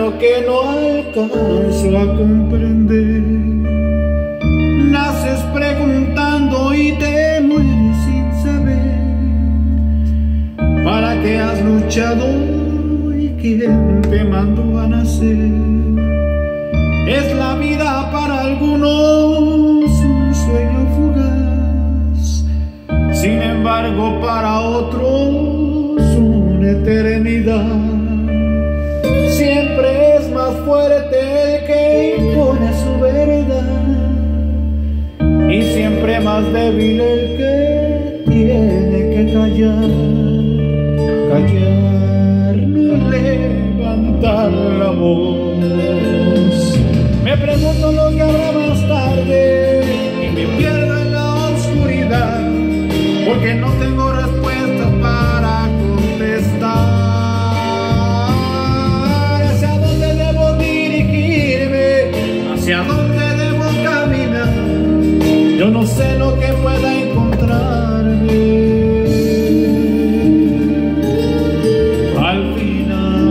extraño que no alcanzo a comprender. Naces preguntando y te mueres sin saber para qué has luchado y quién te mandó a nacer. Es la vida para algunos un sueño fugaz, sin embargo para otros una eternidad. Siempre es más fuerte el que impone su verdad y siempre más débil el que tiene que callar. Callar, no levantar la voz. Me pregunto lo que habrá más tarde y me pierdo en la oscuridad, porque no tengo respuestas para contestar. ¿Hacia dónde debo dirigirme? ¿Hacia dónde debo caminar? Yo no sé lo que pueda encontrarme al final.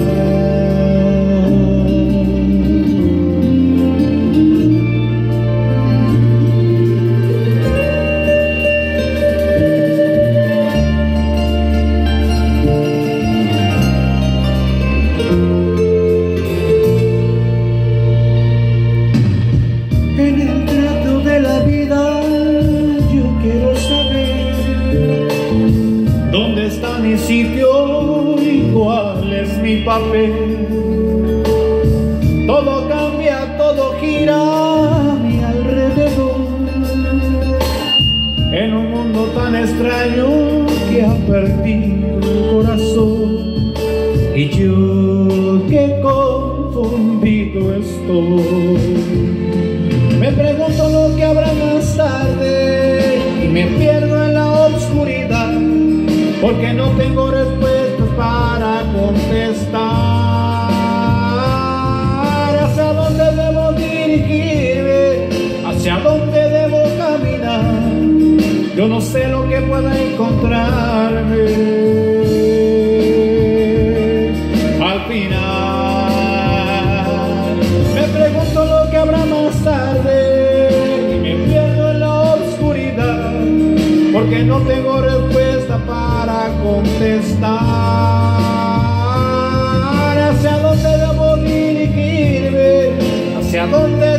En el trato de la vida yo quiero saber dónde está mi sitio y cuál es mi papel. Todo cambia, todo gira a mi alrededor, en un mundo tan extraño que ha perdido el corazón, y yo que confundido estoy. Me pregunto lo que habrá más tarde y me pierdo en la oscuridad, porque no tengo respuestas para contestar. ¿Hacia dónde debo dirigirme? ¿Hacia dónde debo caminar? Yo no sé lo que pueda encontrarme al final. Me pregunto lo que habrá más tarde y me pierdo en la oscuridad, porque no tengo respuesta para contestar. ¿Hacia dónde debo dirigirme? ¿Hacia dónde